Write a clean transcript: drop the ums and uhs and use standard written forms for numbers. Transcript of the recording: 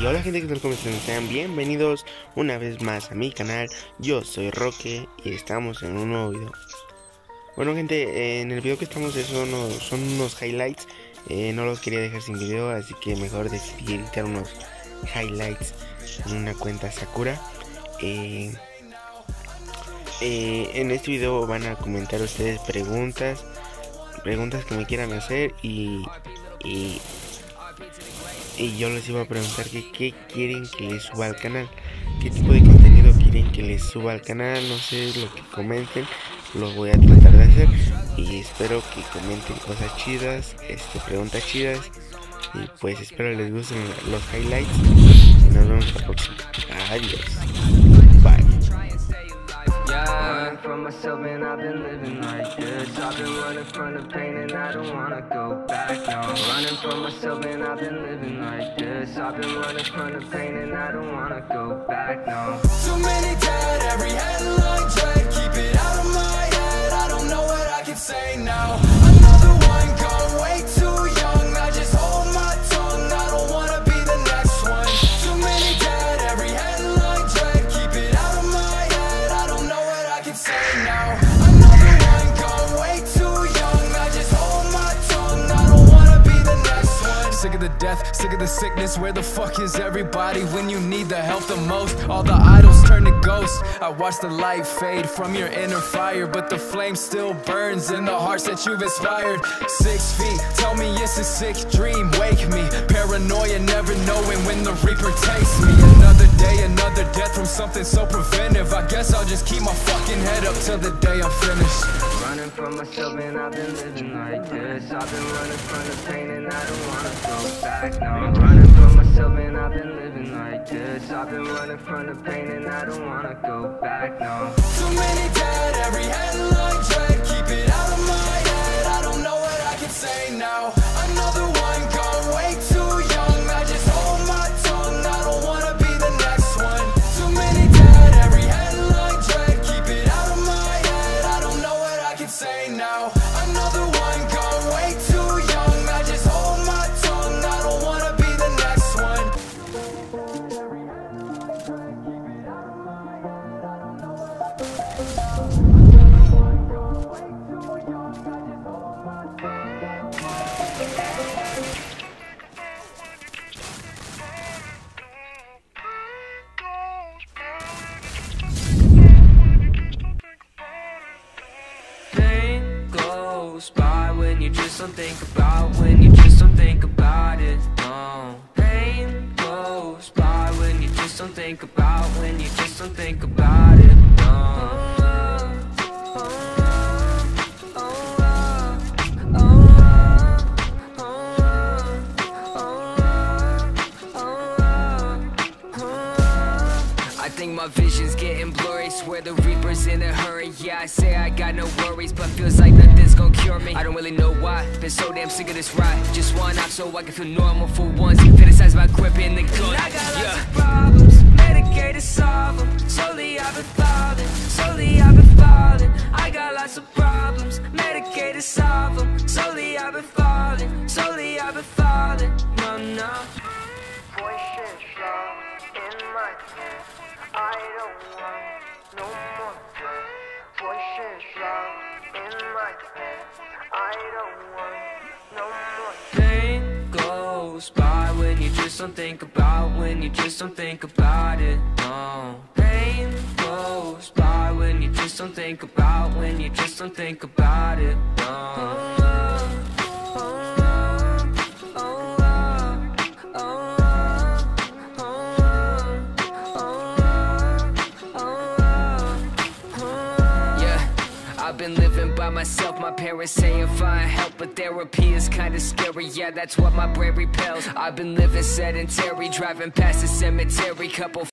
hola gente, ¿qué tal? ¿Cómo están? Sean bienvenidos una vez más a mi canal. Yo soy Roque y estamos en un nuevo video. Bueno gente, en el video que estamos son unos highlights. No los quería dejar sin video, así que mejor decidí editar unos highlights en una cuenta Sakura. En este video van a comentar ustedes preguntas que me quieran hacer y yo les iba a preguntar qué quieren que les suba al canal, qué tipo de contenido quieren que les suba al canal. No sé, lo que comenten lo voy a tratar de hacer y espero que comenten cosas chidas, preguntas chidas, y pues espero les gusten los highlights. Nos vemos la próxima. Adiós. Bye. Running from myself and I've been living like this. I've been running from the pain and I don't wanna go back now. Running from myself and I've been living like this. I've been running from the pain and I don't wanna go back now. Too many dead, every headline dread. Keep it out of my head, I don't know what I can say now. Another one gone way too young. I just hold my tongue, I don't wanna be the next one. Too many dead, every headline dread. Keep it out of my head, I don't know what I can say now. Another one gone way too young. I just hold my tongue, I don't wanna be the next one. Sick of the death, sick of the sickness. Where the fuck is everybody when you need the help the most? All the idols turn to ghosts. I watch the light fade from your inner fire, but the flame still burns in the hearts that you've inspired. 6 feet, tell me it's a sick dream, wake me. Paranoia, never knowing when the reaper takes me. Another day, another death from something so preventive. I guess I'll just keep my fucking head up till the day I'm finished. Running from myself and I've been living like this. I've been running from the pain and I don't wanna go back now. Running from myself and I've been living like this. I've been running from the pain and I don't wanna go back now. Too many dead, every headline dread. Keep it out of my head, I don't know what I can say now. Another one gone way too young. I just hold my tongue, I don't wanna be the next one. Too many dead, every headline dread. Keep it out of my head, I don't know what I can say now. Another one gone way too young. I just hold my tongue, I don't wanna be the next one. Pain goes by when you just don't think about, when you just don't think about it. No. Pain goes by when you just don't think about, when you just don't think about it. No. I think my vision's getting blurry, swear the Reaper's in a hurry. Yeah, I say I got no worries, but feels like nothing's gonna cure me. I don't really know why, been so damn sick of this ride. Just one out so I can feel normal for once. Fantasize about gripping the gun. I got lots of problems, medicated to solve them. Slowly I've been falling, slowly I've been falling. I got lots of problems, medicated to solve them. Slowly I've been falling, slowly I've been falling. No, no. Voices loud in my head, I don't want no more drugs. Voices loud in my head, I don't want no more. Pain goes by when you just don't think about, when you just don't think about it. No. Pain goes by when you just don't think about, when you just don't think about it. No. I've been living by myself, my parents saying find help, but therapy is kinda scary, yeah, that's what my brain repels. I've been living sedentary, driving past the cemetery, couple